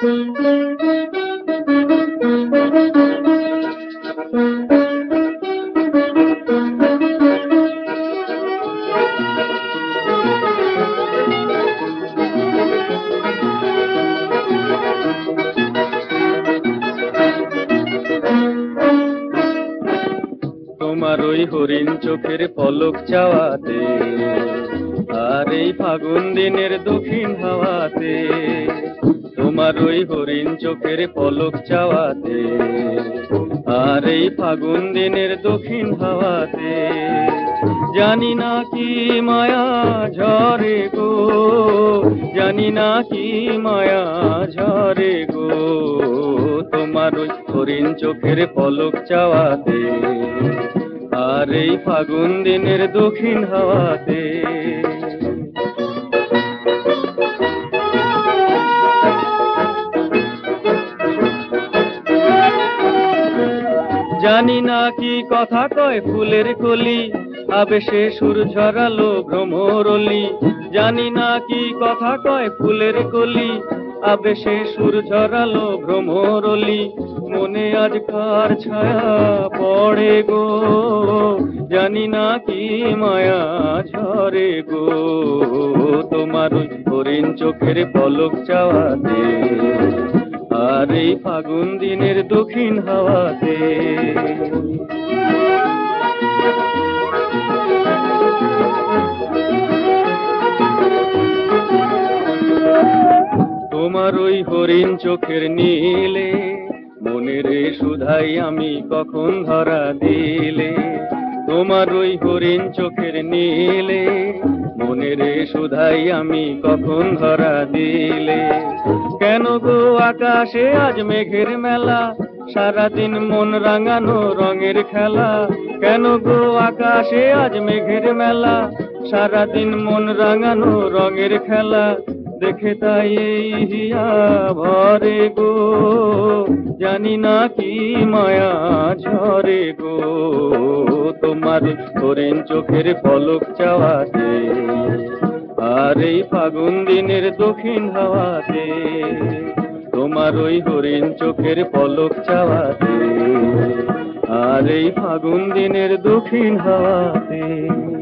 তোমার ওই হরিণ চোখের পলক চাওয়াতে আর এই ফাগুন দিনের দক্ষিণ হাওয়াতে, তোমার ওই হরিণ চোখের পলক চাওয়াতে আর এই ফাগুন দিনের দক্ষিণ হাওয়াতে, জানি না কি মায়া ঝরে গো, জানি না কি মায়া ঝরে গো, তোমার ওই হরিণ চোখের পলক চাওয়াতে আর এই ফাগুন দিনের দক্ষিণ হাওয়াতে। জানি না কি কথা কয় ফুলের কলি, আবেশে সুর ঝরালো ভ্রমরলি, জানি না কি কথা কয় ফুলের কলি, আবেশে সুর ঝরালো ভ্রমরলি, মনে আজ কার ছায়া পড়ে গো, জানি না কি মায়া ঝরে গো, তোমার হরিণ চোখের পলক চাওয়াতে আর এই ফাগুন দিনের দক্ষিণ হাওয়াতে। তোমার ওই হরিণ চোখের নীলে মনের সুধাই আমি কখন ধরা দিলে, তোমার ওই হরিণ চোখের নীলে মনের সুধাই আমি কখন ধরা দিলে, কেন গো আকাশে আজ মেঘের মেলা, সারাদিন মন রাঙানো রঙের খেলা, কেন গো আকাশে আজ মেঘের মেলা, সারাদিন মন রাঙানো রঙের খেলা, দেখে তাই এই হিয়া ভরে গো, জানি না কি মায়া ঝরে গো, তোমার হরিণ চোখের পলক চাওয়াতে আর এই ফাগুন দিনের দক্ষিণ হাওয়াতে, তোমার ওই হরিণ চোখের পলক চাওয়াতে আর এই ফাগুন দিনের দক্ষিণ হাওয়াতে।